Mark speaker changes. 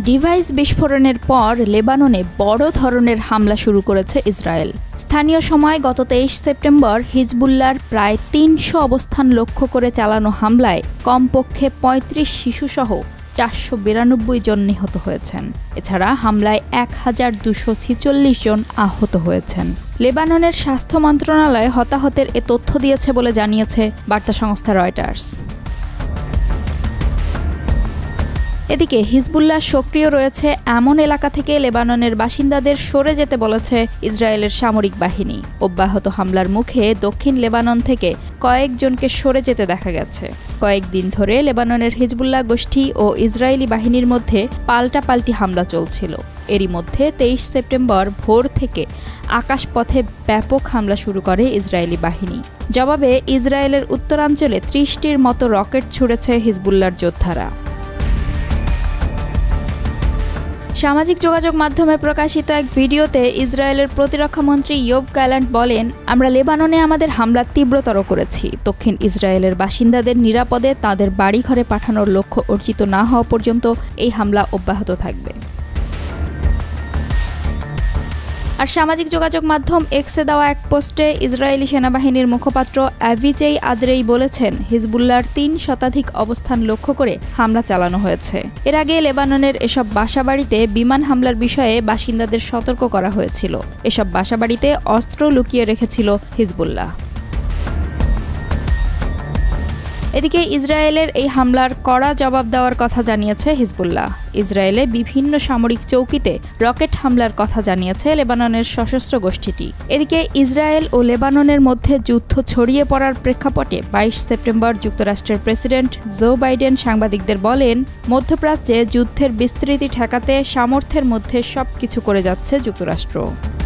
Speaker 1: Device বিস্ফোরণের পর লেবাননে বড় ধরনের হামলা শুরু করেছে ইসরায়েল। স্থানীয় সময় গত 23 সেপ্টেম্বর হিজবুল্লাহর প্রায় 300 অবস্থান লক্ষ্য করে চালানো হামলায় কমপক্ষে 35 শিশুসহ 492 জন নিহত হয়েছেন। এছাড়া হামলায় 1246 জন আহত হয়েছেন। লেবাননের স্বাস্থ্য মন্ত্রণালয় হতাহতের এ তথ্য দিয়েছে বলে জানিয়েছে বার্তা সংস্থা রয়টার্স। এদিকে হিজবুল্লাহ সক্রিয় রয়েছে এমন এলাকা থেকে লেবাননের বাসিন্দাদের সরে যেতে বলেছে ইসরায়েলের সামরিক বাহিনী। অব্যাহত হামলার মুখে দক্ষিণ লেবানন থেকে কয়েকজনকে সরে যেতে দেখা গেছে। কয়েকদিন ধরে লেবাননের হিজবুল্লাহ গোষ্ঠী ও ইসরায়েলি বাহিনীর মধ্যে পাল্টাপাল্টি হামলা চলছিল। এরই মধ্যে 23 সেপ্টেম্বর ভোর থেকে আকাশপথে ব্যাপক হামলা শুরু করে ইসরায়েলি বাহিনী। জবাবে ইসরায়েলের উত্তরাঞ্চলে 30টির মতো রকেট ছুড়েছে হিজবুল্লাহর যোদ্ধারা। সামাজিক যোগাযোগ মাধ্যমে প্রকাশিত এক ভিডিওতে ইসরায়েলের প্রতিরক্ষামন্ত্রী ইয়োভ গ্যালান্ট বলেন, আমরা লেবাননে আমাদের হামলা তীব্রতর করেছি। দক্ষিণ ইসরায়েলের বাসিন্দাদের নিরাপদে তাদের বাড়িঘরে পাঠানোর লক্ষ্য অর্জিত না হওয়া পর্যন্ত এই হামলা অব্যাহত থাকবে। আর সামাজিক যোগাযোগ মাধ্যম এক্সে দেওয়া এক পোস্টে ইসরায়েলি সেনাবাহিনীর মুখপাত্র অ্যাভিচেই আদ্রেই বলেছেন, হিজবুল্লাহর 3 শতাধিক অবস্থান লক্ষ্য করে হামলা চালানো হয়েছে। এর আগে লেবাননের এসব বাসাবাড়িতে বিমান হামলার বিষয়ে বাসিন্দাদের সতর্ক করা হয়েছিল। এসব বাসাবাড়িতে অস্ত্র লুকিয়ে রেখেছিল হিজবুল্লাহ। এদিকে ইসরায়েলের এই হামলার কড়া জবাব দেওয়ার কথা জানিয়েছে হিজবুল্লাহ। ইসরায়েলে বিভিন্ন সামরিক চৌকিতে রকেট হামলার কথা জানিয়েছে লেবাননের সশস্ত্র গোষ্ঠীটি। এদিকে ইসরায়েল ও লেবাননের মধ্যে যুদ্ধ ছড়িয়ে পড়ার প্রেক্ষাপটে 22 সেপ্টেম্বর যুক্তরাষ্ট্রের প্রেসিডেন্ট জো বাইডেন সাংবাদিকদের বলেন, মধ্যপ্রাচ্যে যুদ্ধের বিস্তৃতি ঠেকাতে সামর্থ্যের মধ্যে সবকিছু করে যাচ্ছে যুক্তরাষ্ট্র।